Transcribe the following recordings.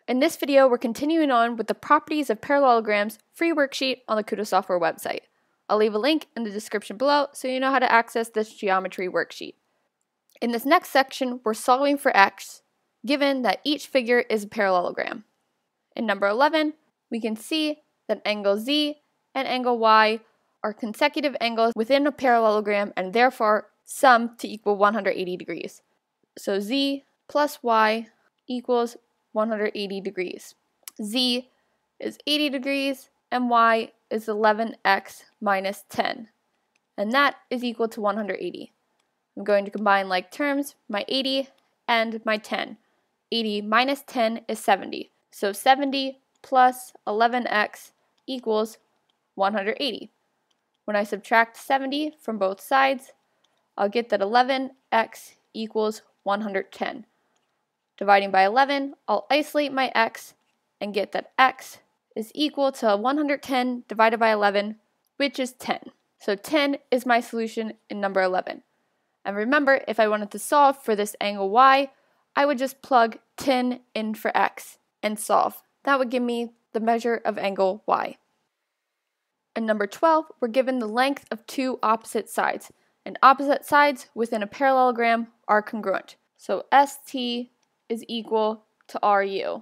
In this video, we're continuing on with the properties of parallelograms free worksheet on the Kuta Software website. I'll leave a link in the description below so you know how to access this geometry worksheet. In this next section, we're solving for x, given that each figure is a parallelogram. In number 11, we can see that angle z and angle y are consecutive angles within a parallelogram and therefore sum to equal 180 degrees. So z plus y equals 180 degrees. Z is 80 degrees and y is 11x minus 10. And that is equal to 180. I'm going to combine like terms, my 80 and my 10. 80 minus 10 is 70. So 70 plus 11x equals 180. When I subtract 70 from both sides, I'll get that 11x equals 110. Dividing by 11, I'll isolate my x and get that x is equal to 110 divided by 11, which is 10. So 10 is my solution in number 11. And remember, if I wanted to solve for this angle y, I would just plug 10 in for x and solve. That would give me the measure of angle y. In number 12, we're given the length of two opposite sides, and opposite sides within a parallelogram are congruent. So ST is equal to RU.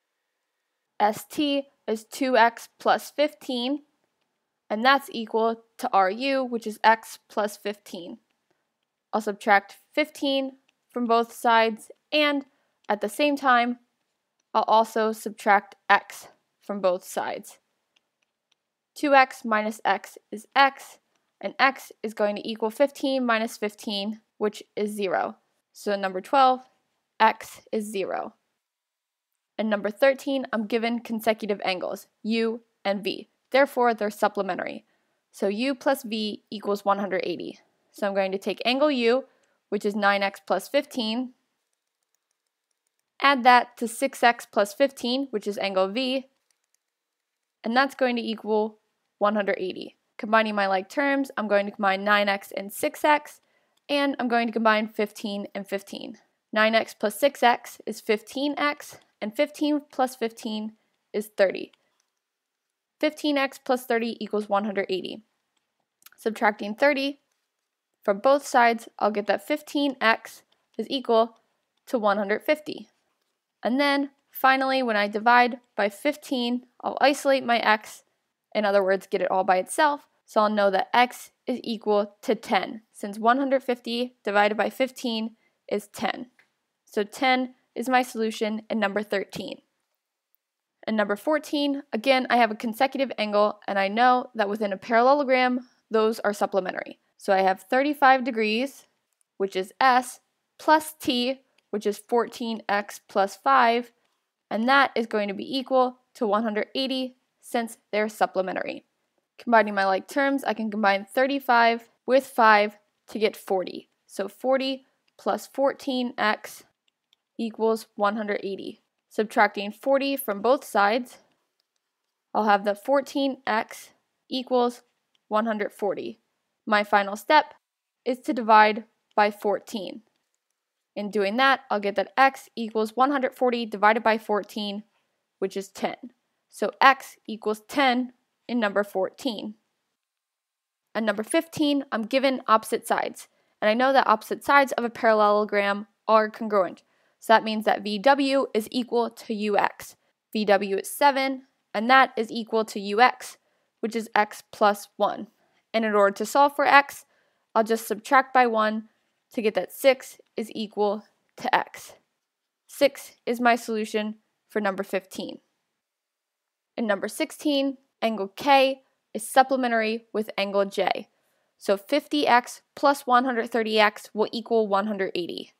ST is 2x plus 15, and that's equal to RU, which is x plus 15. I'll subtract 15 from both sides, and at the same time, I'll also subtract x from both sides. 2x minus x is x, and x is going to equal 15 minus 15, which is 0. So number 12, x is 0. And number 13, I'm given consecutive angles, u and v. Therefore, they're supplementary. So u plus v equals 180. So I'm going to take angle u, which is 9x plus 15, add that to 6x plus 15, which is angle v, and that's going to equal 180. Combining my like terms, I'm going to combine 9x and 6x, and I'm going to combine 15 and 15. 9x plus 6x is 15x, and 15 plus 15 is 30. 15x plus 30 equals 180. Subtracting 30 from both sides, I'll get that 15x is equal to 150. And then, finally, when I divide by 15, I'll isolate my x, in other words, get it all by itself, so I'll know that x is equal to 10, since 150 divided by 15 is 10. So 10 is my solution in number 13. In number 14, again, I have a consecutive angle, and I know that within a parallelogram, those are supplementary. So I have 35 degrees, which is s, plus t, which is 14x plus 5, and that is going to be equal to 180 since they're supplementary. Combining my like terms, I can combine 35 with 5 to get 40. So 40 plus 14x equals 180. Subtracting 40 from both sides, I'll have that 14x equals 140. My final step is to divide by 14. In doing that, I'll get that x equals 140 divided by 14, which is 10. So x equals 10 in number 14. At number 15, I'm given opposite sides, and I know that opposite sides of a parallelogram are congruent. So that means that VW is equal to UX. VW is 7, and that is equal to UX, which is x plus 1. And in order to solve for x, I'll just subtract by 1 to get that 6 is equal to x. 6 is my solution for number 15. In number 16, angle K is supplementary with angle J. So 50x plus 130x will equal 180.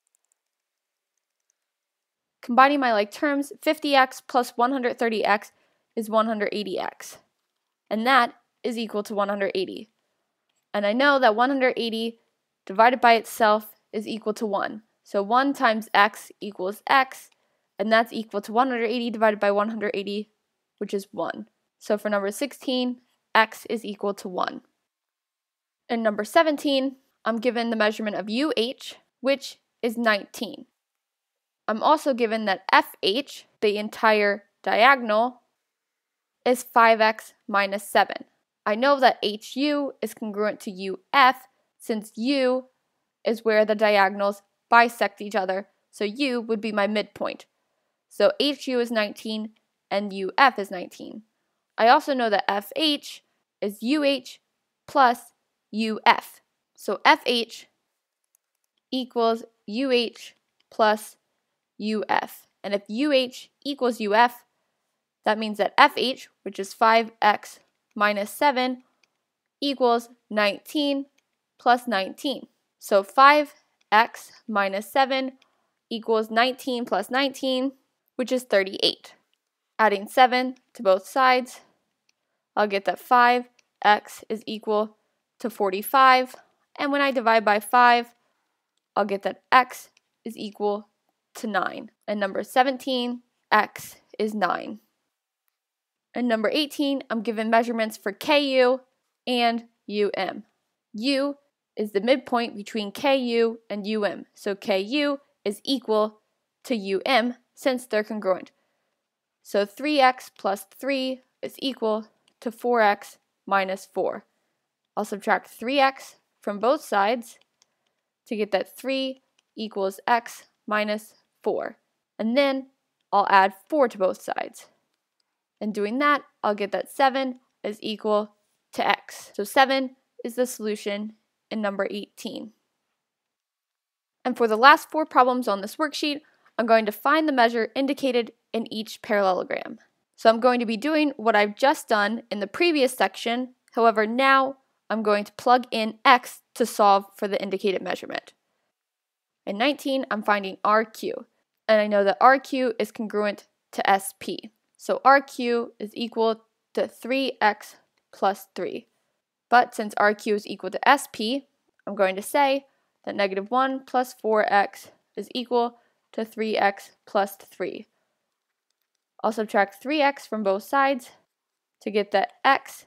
Combining my like terms, 50x plus 130x is 180x. And that is equal to 180. And I know that 180 divided by itself is equal to 1. So 1 times x equals x, and that's equal to 180 divided by 180, which is 1. So for number 16, x is equal to 1. In number 17, I'm given the measurement of UH, which is 19. I'm also given that FH, the entire diagonal is 5x minus 7. I know that HU is congruent to UF since U is where the diagonals bisect each other, so U would be my midpoint. So HU is 19 and UF is 19. I also know that FH is UH plus UF. So FH equals UH plus UF. And if UH equals UF, that means that FH, which is 5x minus 7, equals 19 plus 19. So 5x minus 7 equals 19 plus 19, which is 38. Adding 7 to both sides, I'll get that 5x is equal to 45. And when I divide by 5, I'll get that x is equal to 9. And number 17, x is 9. And number 18, I'm given measurements for KU and UM. U is the midpoint between KU and UM. So KU is equal to UM since they're congruent. So 3x plus 3 is equal to 4x minus 4. I'll subtract 3x from both sides to get that 3 equals x minus 4. And then I'll add 4 to both sides. And doing that, I'll get that 7 is equal to x. So 7 is the solution in number 18. And for the last 4 problems on this worksheet, I'm going to find the measure indicated in each parallelogram. So I'm going to be doing what I've just done in the previous section. However, now I'm going to plug in x to solve for the indicated measurement. In 19, I'm finding RQ. And I know that RQ is congruent to SP. So RQ is equal to 3x plus 3. But since RQ is equal to SP, I'm going to say that negative 1 plus 4x is equal to 3x plus 3. I'll subtract 3x from both sides to get that x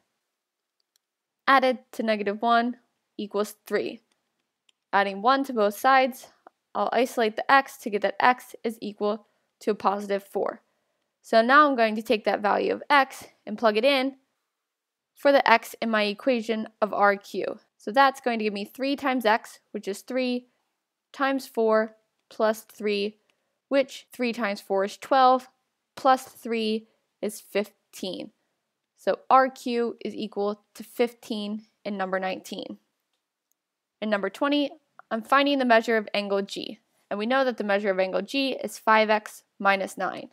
added to negative 1 equals 3. Adding 1 to both sides, I'll isolate the x to get that x is equal to a positive 4. So now I'm going to take that value of x and plug it in for the x in my equation of RQ. So that's going to give me 3 times x, which is 3, times 4 plus 3, which 3 times 4 is 12, plus 3 is 15. So RQ is equal to 15 in number 19. In number 20, I'm finding the measure of angle G. And we know that the measure of angle G is 5x minus 9.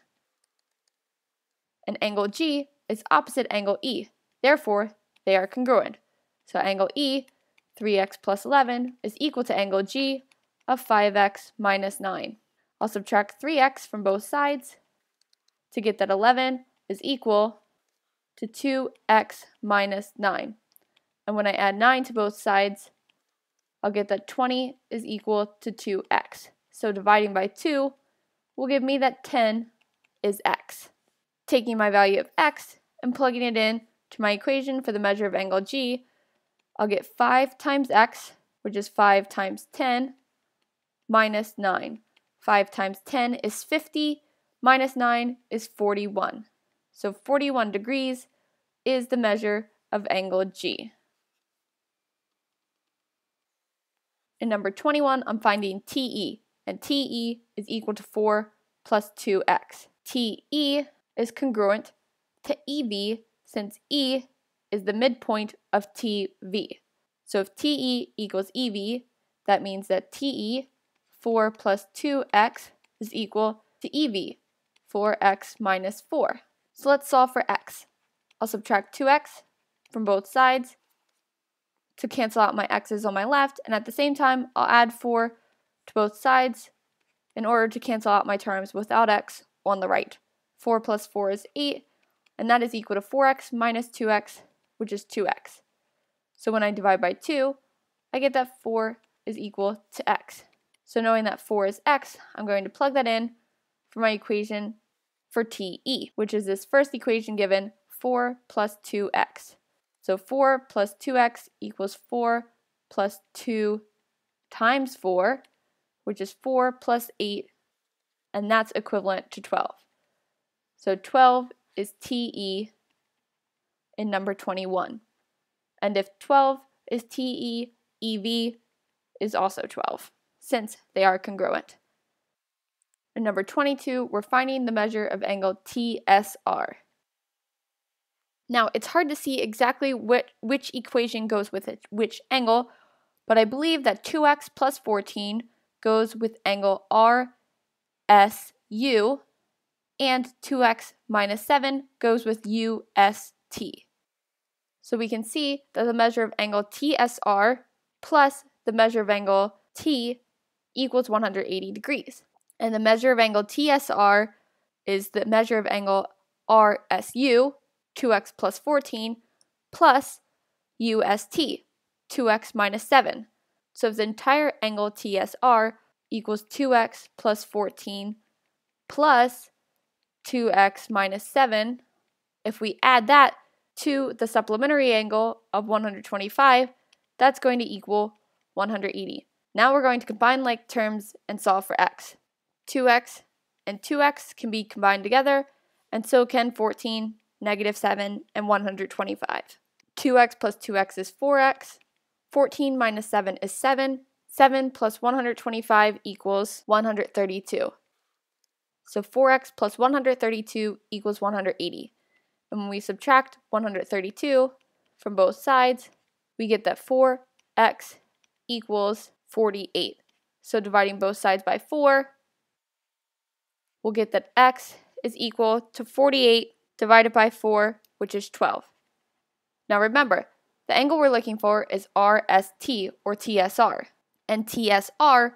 And angle G is opposite angle E. Therefore, they are congruent. So angle E, 3x plus 11, is equal to angle G of 5x minus 9. I'll subtract 3x from both sides to get that 11 is equal to 2x minus 9. And when I add 9 to both sides, I'll get that 20 is equal to 2x. So dividing by 2 will give me that 10 is x. Taking my value of x and plugging it in to my equation for the measure of angle G, I'll get 5 times x, which is 5 times 10, minus 9. 5 times 10 is 50, minus 9 is 41. So 41 degrees is the measure of angle G. In number 21, I'm finding TE, and TE is equal to 4 plus 2x. TE is congruent to EV since E is the midpoint of TV. So if TE equals EV, that means that TE, 4 plus 2x, is equal to EV, 4x minus 4. So let's solve for x. I'll subtract 2x from both sides to cancel out my x's on my left, and at the same time, I'll add 4 to both sides in order to cancel out my terms without x on the right. 4 plus 4 is 8, and that is equal to 4x minus 2x, which is 2x. So when I divide by 2, I get that 4 is equal to x. So knowing that 4 is x, I'm going to plug that in for my equation for TE, which is this first equation given, 4 plus 2x. So 4 plus 2x equals 4 plus 2 times 4, which is 4 plus 8, and that's equivalent to 12. So 12 is TE in number 21. And if 12 is TE, EV is also 12, since they are congruent. In number 22, we're finding the measure of angle TSR. Now, it's hard to see exactly which equation goes with which angle, but I believe that 2x plus 14 goes with angle RSU, and 2x minus 7 goes with UST. So we can see that the measure of angle TSR plus the measure of angle T equals 180 degrees. And the measure of angle TSR is the measure of angle RSU, 2x plus 14, plus UST, 2x minus 7. So the entire angle TSR equals 2x plus 14 plus 2x minus 7. If we add that to the supplementary angle of 125, that's going to equal 180. Now we're going to combine like terms and solve for x. 2x and 2x can be combined together, and so can 14, -7, and 125. 2x plus 2x is 4x. 14 minus 7 is 7. 7 plus 125 equals 132. So 4x plus 132 equals 180. And when we subtract 132 from both sides, we get that 4x equals 48. So dividing both sides by 4, we'll get that x is equal to 48 divided by 4, which is 12. Now remember, the angle we're looking for is RST, or TSR. And TSR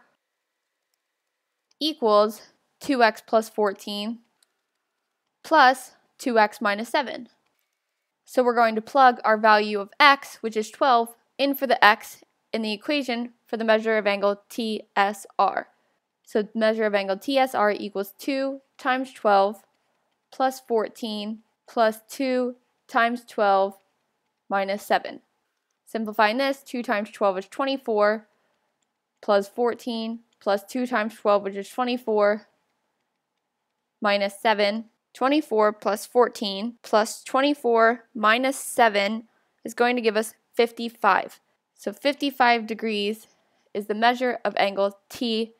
equals 2x plus 14 plus 2x minus 7. So we're going to plug our value of x, which is 12, in for the x in the equation for the measure of angle TSR. So the measure of angle TSR equals 2 times 12 plus 14 plus 2 times 12 minus 7. Simplifying this, 2 times 12 is 24, plus 14 plus 2 times 12, which is 24, minus 7. 24 plus 14 plus 24 minus 7 is going to give us 55. So 55 degrees is the measure of angle TSR.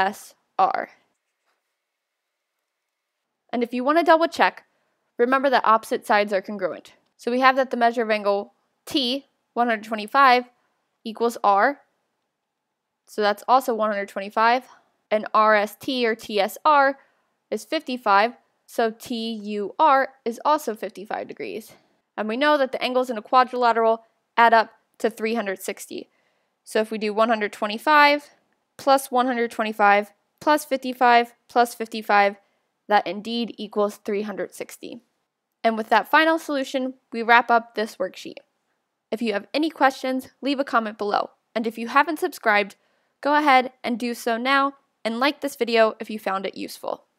And if you want to double check, remember that opposite sides are congruent. So we have that the measure of angle T, 125, equals R. So that's also 125. And RST, or TSR, is 55. So TUR is also 55 degrees. And we know that the angles in a quadrilateral add up to 360. So if we do 125 plus 125 plus 55 plus 55, that indeed equals 360. And with that final solution, we wrap up this worksheet. If you have any questions, leave a comment below. And if you haven't subscribed, go ahead and do so now, and like this video if you found it useful.